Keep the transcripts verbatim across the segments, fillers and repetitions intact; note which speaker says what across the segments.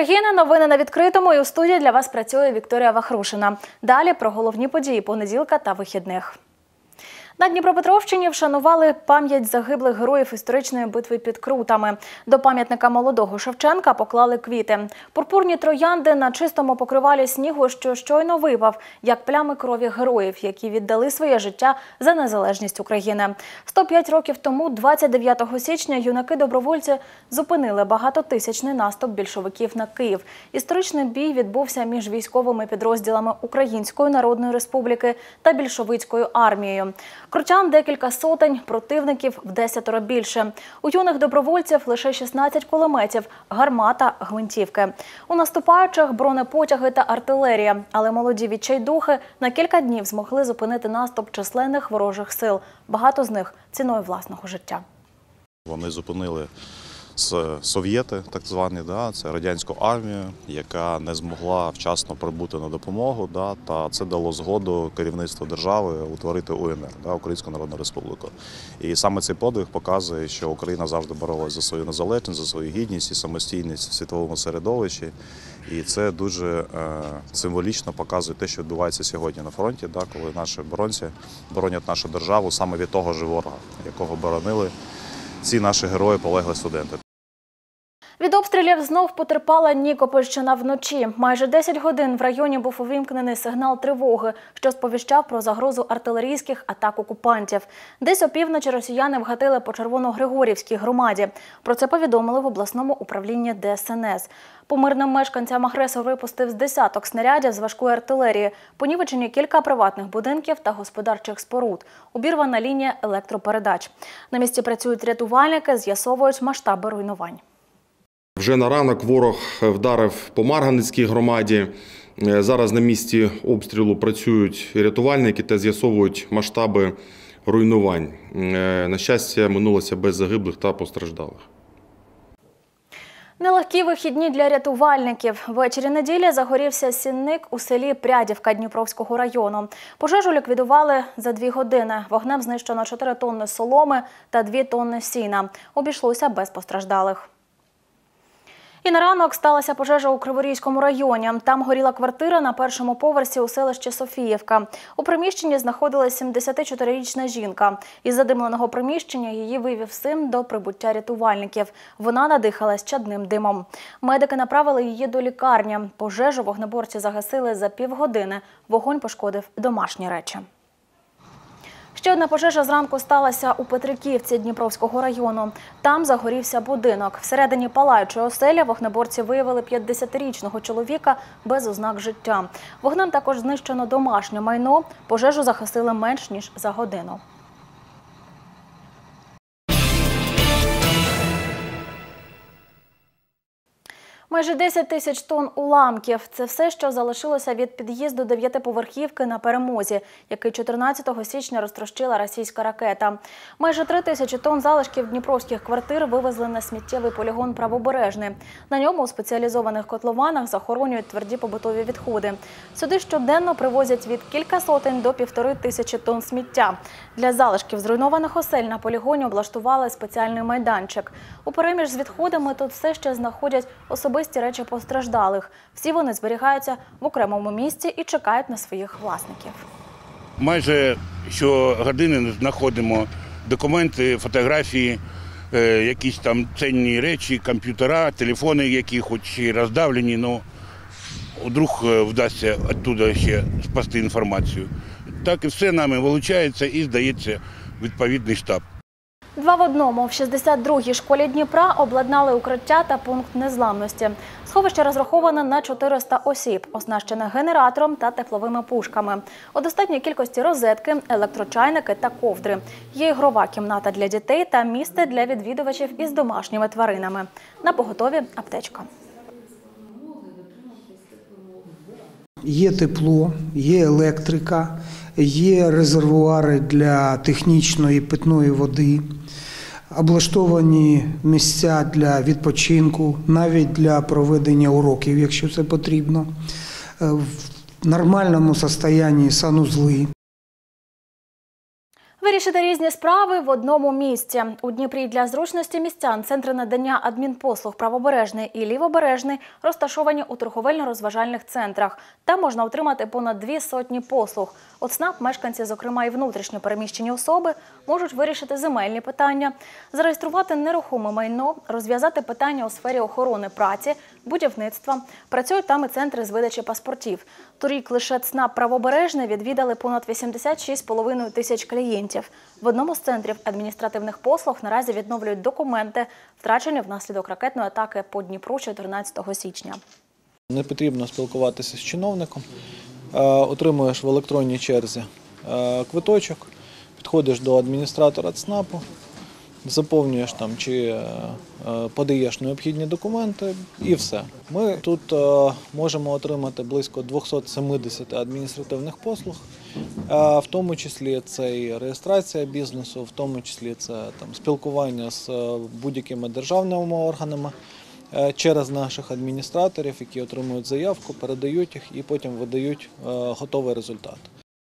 Speaker 1: України, новини на відкритому, і у студії для вас працює Вікторія Вахрушина. Далі про головні події понеділка та вихідних. На Дніпропетровщині вшанували пам'ять загиблих героїв історичної битви під Крутами. До пам'ятника молодого Шевченка поклали квіти. Пурпурні троянди на чистому покривалі снігу, що щойно випав, як плями крові героїв, які віддали своє життя за незалежність України. сто п'ять років тому, двадцять дев'ятого січня, юнаки-добровольці зупинили багатотисячний наступ більшовиків на Київ. Історичний бій відбувся між військовими підрозділами Української Народної Республіки та більшовицькою армією. Крутян декілька сотень, противників в десятеро більше. У юних добровольців лише шістнадцять кулеметів, гармата, гвинтівки. У наступаючих бронепотяги та артилерія. Але молоді відчайдухи на кілька днів змогли зупинити наступ численних ворожих сил. Багато з них ціною власного життя.
Speaker 2: Вони зупинили совєти, так звані, да, це радянську армію, яка не змогла вчасно прибути на допомогу, да, та це дало згоду керівництву держави утворити У Н Р, да, Українську Народну Республіку. І саме цей подвиг показує, що Україна завжди боролась за свою незалежність, за свою гідність і самостійність в світовому середовищі. І це дуже е, символічно показує те, що відбувається сьогодні на фронті, да, коли наші оборонці боронять нашу державу саме від того ж ворога, якого боронили ці наші герої, полеглі студенти.
Speaker 1: Від обстрілів знов потерпала Нікопольщина вночі. Майже десять годин в районі був увімкнений сигнал тривоги, що сповіщав про загрозу артилерійських атак окупантів. Десь опівночі росіяни вгатили по Червоногригорівській громаді. Про це повідомили в обласному управлінні Де Ес Ен Ес. По мирним мешканцям агресор випустив з десяток снарядів з важкої артилерії, понівечені кілька приватних будинків та господарчих споруд, обірвана лінія електропередач. На місці працюють рятувальники, з'ясовують масштаби руйнувань.
Speaker 3: Вже на ранок ворог вдарив по Марганецькій громаді. Зараз на місці обстрілу працюють рятувальники та з'ясовують масштаби руйнувань. На щастя, минулося без загиблих та постраждалих.
Speaker 1: Нелегкі вихідні для рятувальників. Ввечері неділі загорівся сінник у селі Прядівка Дніпровського району. Пожежу ліквідували за дві години. Вогнем знищено чотири тонни соломи та дві тонни сіна. Обійшлося без постраждалих. І на ранок сталася пожежа у Криворізькому районі. Там горіла квартира на першому поверсі у селищі Софіївка. У приміщенні знаходилась сімдесятичотирирічна жінка. Із задимленого приміщення її вивів син до прибуття рятувальників. Вона надихалась чадним димом. Медики направили її до лікарні. Пожежу вогнеборці загасили за півгодини. Вогонь пошкодив домашні речі. Ще одна пожежа зранку сталася у Петриківці Дніпровського району. Там загорівся будинок. Всередині палаючої оселі вогнеборці виявили п'ятдесятирічного чоловіка без ознак життя. Вогнем також знищено домашнє майно. Пожежу загасили менш ніж за годину. Майже десять тисяч тонн уламків – це все, що залишилося від під'їзду дев'ятиповерхівки на Перемозі, який чотирнадцятого січня розтрощила російська ракета. Майже три тисячі тонн залишків дніпровських квартир вивезли на сміттєвий полігон «Правобережний». На ньому у спеціалізованих котлованах захоронюють тверді побутові відходи. Сюди щоденно привозять від кілька сотень до півтори тисячі тонн сміття. Для залишків зруйнованих осель на полігоні облаштували спеціальний майданчик. У переміж з відходами тут все ще знаходять особисті речі постраждалих. Всі вони зберігаються в окремому місці і чекають на своїх власників.
Speaker 4: Майже щогодини знаходимо документи, фотографії, якісь там цінні речі, комп'ютера, телефони, які хоч і роздавлені, але вдруг вдасться оттуда ще спасти інформацію. Так і все нами вилучається і здається відповідний штаб.
Speaker 1: Два в одному. В шістдесят другій школі Дніпра обладнали укриття та пункт незламності. Сховище розраховане на чотириста осіб, оснащене генератором та тепловими пушками. У достатній кількості розетки, електрочайники та ковдри. Є ігрова кімната для дітей та місце для відвідувачів із домашніми тваринами. На поготові аптечка.
Speaker 5: Є тепло, є електрика, є резервуари для технічної питної води, облаштовані місця для відпочинку, навіть для проведення уроків, якщо це потрібно, в нормальному стані санузли.
Speaker 1: Вирішити різні справи в одному місці. У Дніпрі для зручності містян центри надання адмінпослуг «Правобережний» і «Лівобережний» розташовані у торговельно-розважальних центрах. Там можна отримати понад дві сотні послуг. От ЦНАП мешканці, зокрема і внутрішньо переміщені особи, можуть вирішити земельні питання, зареєструвати нерухоме майно, розв'язати питання у сфері охорони праці, будівництва. Працюють там і центри з видачі паспортів. Торік лише ЦНАП «Правобережний» відвідали понад вісімдесят шість з половиною тисяч клієнтів. В одному з центрів адміністративних послуг наразі відновлюють документи, втрачені внаслідок ракетної атаки по Дніпру чотирнадцятого січня.
Speaker 6: Не потрібно спілкуватися з чиновником, отримуєш в електронній черзі квиточок, підходиш до адміністратора ЦНАПу, заповнюєш там чи подаєш необхідні документи і все. Ми тут можемо отримати близько двісті сімдесят адміністративних послуг, в тому числі це і реєстрація бізнесу, в тому числі це там спілкування з будь-якими державними органами через наших адміністраторів, які отримують заявку, передають їх і потім видають готовий результат.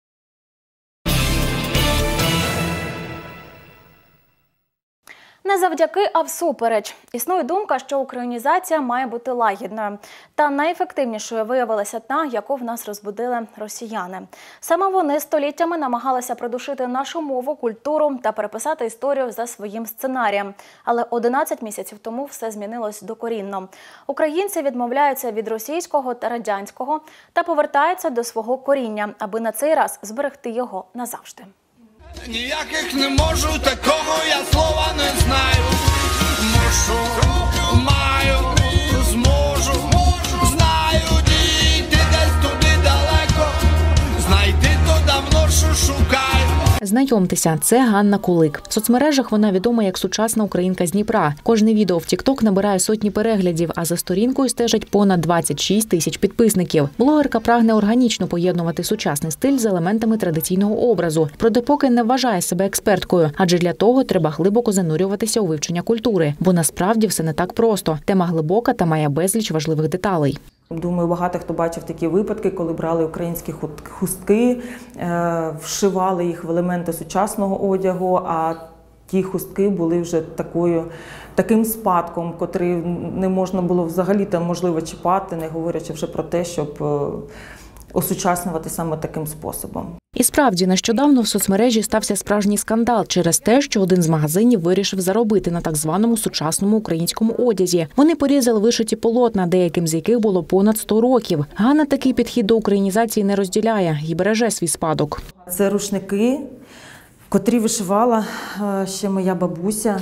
Speaker 1: Не завдяки, а всупереч. Існує думка, що українізація має бути лагідною. Та найефективнішою виявилася та, яку в нас розбудили росіяни. Саме вони століттями намагалися придушити нашу мову, культуру та переписати історію за своїм сценарієм. Але одинадцять місяців тому все змінилось докорінно. Українці відмовляються від російського та радянського та повертаються до свого коріння, аби на цей раз зберегти його назавжди.
Speaker 7: Ніяких не можу, такого я слова не знаю. Мушу, маю, зможу, знаю, дійти десь туди далеко, знайти то давно, що шукаю.
Speaker 8: Знайомтеся, це Ганна Кулик. В соцмережах вона відома як сучасна українка з Дніпра. Кожне відео в тік-ток набирає сотні переглядів, а за сторінкою стежать понад двадцять шість тисяч підписників. Блогерка прагне органічно поєднувати сучасний стиль з елементами традиційного образу. Проте поки не вважає себе експерткою, адже для того треба глибоко занурюватися у вивчення культури. Бо насправді все не так просто. Тема глибока та має безліч важливих деталей.
Speaker 9: Думаю, багато хто бачив такі випадки, коли брали українські хустки, вшивали їх в елементи сучасного одягу, а ті хустки були вже такою, таким спадком, котрий не можна було взагалі там можливо чіпати, не говорячи вже про те, щоб осучаснювати саме таким способом.
Speaker 8: І справді, нещодавно в соцмережі стався справжній скандал через те, що один з магазинів вирішив заробити на так званому сучасному українському одязі. Вони порізали вишиті полотна, деяким з яких було понад сто років. Ганна такий підхід до українізації не розділяє і береже свій спадок.
Speaker 9: Це рушники, котрі вишивала ще моя бабуся.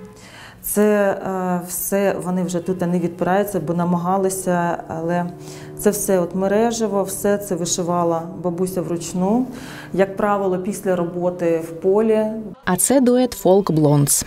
Speaker 9: Це все, вони вже тут не відпираються, бо намагалися, але це все от мережево, все це вишивала бабуся вручну, як правило, після роботи в полі.
Speaker 8: А це дует «Фолк Блондс».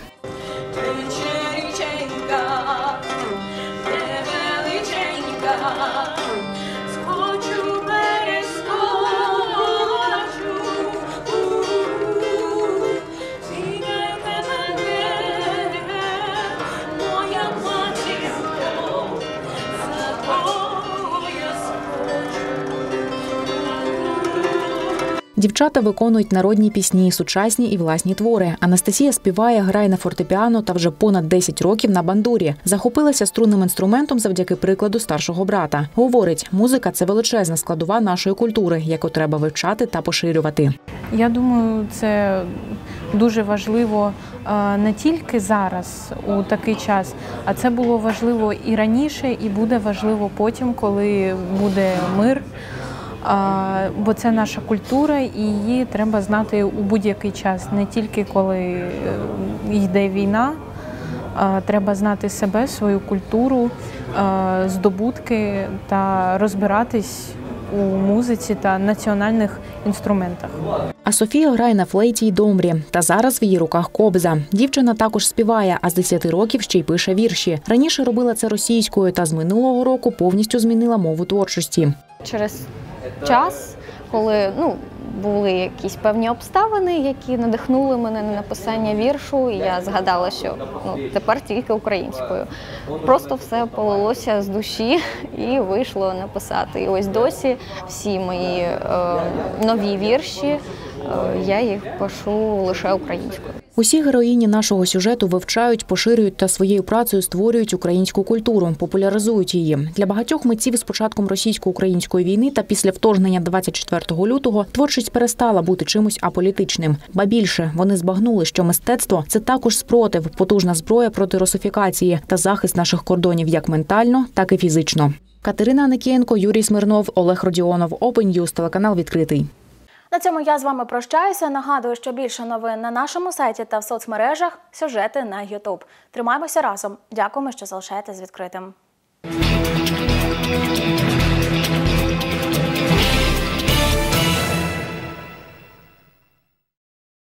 Speaker 8: Дівчата виконують народні пісні, сучасні і власні твори. Анастасія співає, грає на фортепіано та вже понад десять років на бандурі. Захопилася струнним інструментом завдяки прикладу старшого брата. Говорить, музика – це величезна складова нашої культури, яку треба вивчати та поширювати.
Speaker 10: Я думаю, це дуже важливо не тільки зараз, у такий час, а це було важливо і раніше, і буде важливо потім, коли буде мир. Бо це наша культура, і її треба знати у будь-який час, не тільки коли йде війна. Треба знати себе, свою культуру, здобутки та розбиратись у музиці та національних інструментах.
Speaker 8: А Софія грає на флейті й домбрі. Та зараз в її руках кобза. Дівчина також співає, а з десяти років ще й пише вірші. Раніше робила це російською, та з минулого року повністю змінила мову творчості.
Speaker 11: Через час, коли ну, були якісь певні обставини, які надихнули мене на написання віршу, і я згадала, що ну, тепер тільки українською. Просто все полилося з душі і вийшло написати. І ось досі всі мої е, нові вірші, е, я їх пишу лише українською.
Speaker 8: Усі героїні нашого сюжету вивчають, поширюють та своєю працею створюють українську культуру, популяризують її. Для багатьох митців з початком російсько-української війни та після вторгнення двадцять четвертого лютого творчість перестала бути чимось аполітичним. Ба більше, вони збагнули, що мистецтво – це також спротив, потужна зброя проти русифікації та захист наших кордонів як ментально, так і фізично. Катерина Аникієнко, Юрій Смирнов, Олег Родіонов, Open News, телеканал «Відкритий».
Speaker 1: На цьому я з вами прощаюся. Нагадую, що більше новин на нашому сайті та в соцмережах, сюжети на ютуб. Тримаємося разом. Дякуємо, що залишаєтесь відкритим.